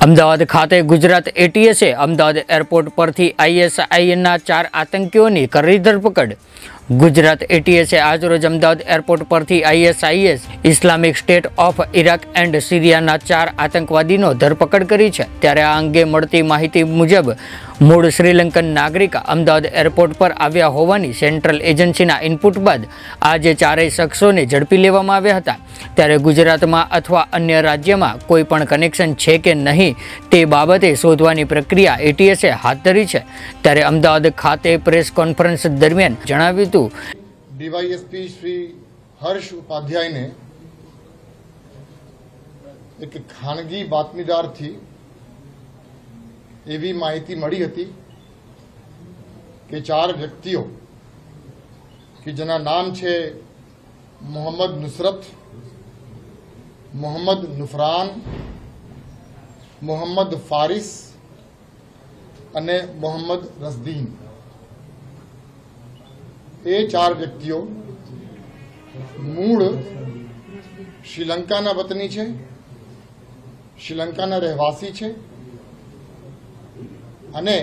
અમદાવાદ ખાતે ગુજરાત એટીએસે અમદાવાદ એરપોર્ટ પરથી ISILના 4 આતંકીઓની કરી ધરપકડ। ગુજરાત એટીએસે આજરોજ અમદાવાદ એરપોર્ટ પરથી ISIS Islamic state of Iraq and સિરિયાના 4 આતંકવાદીનો ધરપકડ કરી છે। ત્યારે આ અંગે મળતી માહિતી મુજબ મૂળ શ્રીલંકન નાગરિક અમદાવાદ એરપોર્ટ પર આવ્યા હોવાની સેન્ટ્રલ એજન્સીના ઇનપુટ બાદ આજે 4 શખ્સોને ઝડપી લેવામાં આવ્યા હતા। ત્યારે ગુજરાતમાં અથવા અન્ય રાજ્યમાં કોઈ પણ કનેક્શન છે કે નહીં તે બાબતે શોધવાની પ્રક્રિયા એટીએસે હાથ ધરી છે। ત્યારે અમદાવાદ ખાતે પ્રેસ કોન્ફરન્સ દરમિયાન જણાવ્યું હતું, ડીવાયએસપી શ્રી હર્ષ ઉપાધ્યાયને એક ખાનગી બાતમીદારથી એવી માહિતી મળી હતી કે 4 વ્યક્તિઓ કે જેના નામ છે મોહમ્મદ નુસરત, મોહમ્મદ નુફરાન, મોહમ્મદ ફારિસ અને મોહમ્મદ રસદીન, એ 4 વ્યક્તિઓ મૂળ શ્રીલંકાના વતની છે, શ્રીલંકાના રહેવાસી છે અને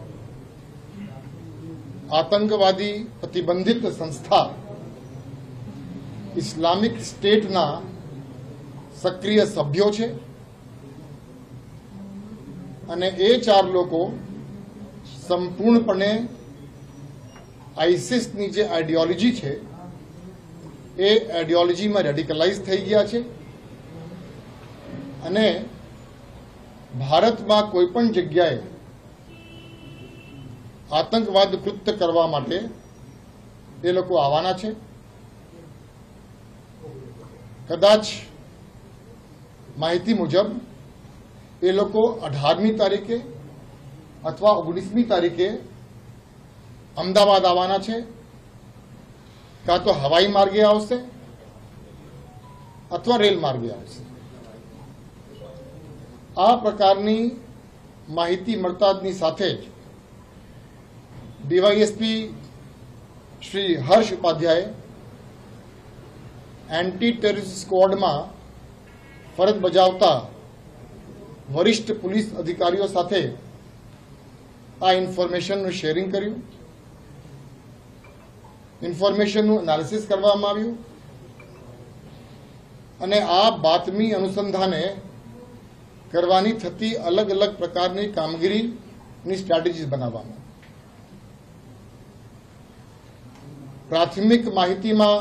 આતંકવાદી પ્રતિબંધિત સંસ્થા ઇસ્લામિક સ્ટેટના સક્રિય સભ્યો છે અને એ 4 લોકો સંપૂર્ણપણે આઈસિસની જે આઈડિયોલોજી છે એ આઈડિયોલોજીમાં રેડિકલાઇઝ થઈ ગયા છે અને ભારતમાં કોઈ પણ જગ્યાએ આતંકવાદ કૃત્ય કરવા માટે એ લોકો આવવાના છે। કદાચ માહિતી મુજબ એ લોકો 18મી તારીખે અથવા 19મી તારીખે અમદાવાદ આવવાના છે, કાં તો હવાઈ માર્ગે આવશે અથવા રેલ માર્ગે આવશે। આ પ્રકારની માહિતી મળતાની સાથે જ DYSP Shri Harsh Upadhyay anti terrorist સ્ક્વોડમાં ફરજ બજાવતા વરિષ્ઠ પોલીસ અધિકારીઓ સાથે આ ઇન્ફોર્મેશનનું શેરિંગ કર્યું, ઇન્ફોર્મેશનનું એનાલિસિસ કરવામાં આવ્યું અને આ બાતમી અનુસંધાને કરવાની થતી અલગ અલગ પ્રકારની કામગીરીની સ્ટ્રેટેજીસ બનાવવામાં। પ્રાથમિક માહિતીમાં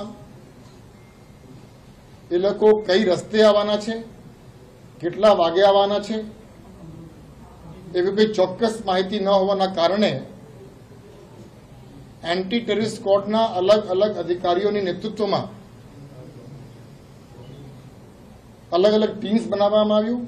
એ લોકો કઈ રસ્તે આવવાના છે, કેટલા વાગે આવવાના છે એવી કોઈ ચોક્કસ માહિતી ન હોવાના કારણે એન્ટી ટેરરિસ્ટ સ્ક્વોડના અલગ અલગ અધિકારીઓની નેતૃત્વમાં અલગ અલગ ટીમ્સ બનાવવામાં આવ્યું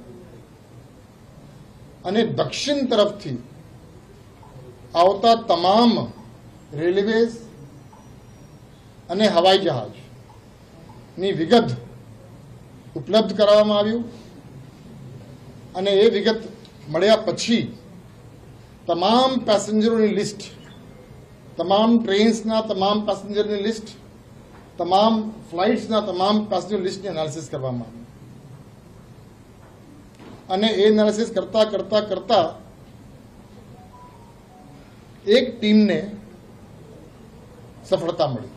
અને દક્ષિણ તરફથી આવતા તમામ રેલવેઝ અને હવાઈ જહાજની વિગત ઉપલબ્ધ કરાવવામાં આવ્યું અને એ વિગત મળ્યા પછી તમામ પેસેન્જરોની લિસ્ટ, તમામ ટ્રેન્સના તમામ પેસેન્જરની લિસ્ટ, તમામ ફ્લાઇટ્સના તમામ પેસેન્જર લિસ્ટની એનાલિસિસ કરવામાં આવી અને એ એનાલિસિસ કરતા કરતા કરતા એક ટીમને સફળતા મળી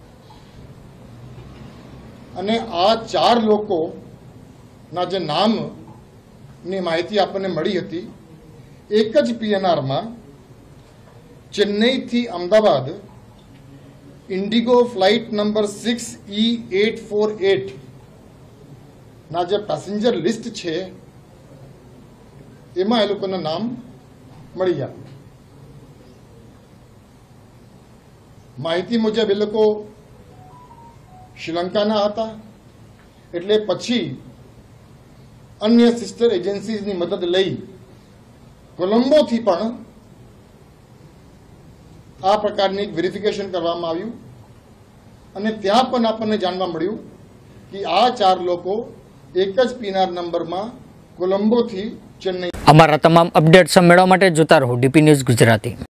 અને આ 4 લોકોના જે નામની માહિતી આપણને મળી હતી, એક જ PNRમાં ચેન્નઈથી Ahmedabad IndiGo flight number 6E848 ના જે પેસેન્જર લિસ્ટ છે એમાં એ લોકોના નામ મળી આવ્યા। માહિતી મુજબ એ લોકો શ્રીલંકાના હતા, એટલે પછી અન્ય સિસ્ટર એજન્સીઝની મદદ લઈ કોલંબોથી પણ આ પ્રકારની એક વેરિફિકેશન કરવામાં આવ્યું અને ત્યાં પણ આપણને જાણવા મળ્યું કે આ 4 લોકો એક જ PNR નંબરમાં કોલંબોથી ચેન્નઈ। અમારા તમામ અપડેટ્સ મેળવવા માટે જોતા રહો DP ન્યૂઝ ગુજરાતી।